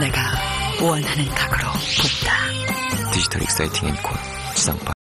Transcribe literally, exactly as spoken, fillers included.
내가 원하는 각으로 굽다. 디지털 익사이팅 앵콜 지상파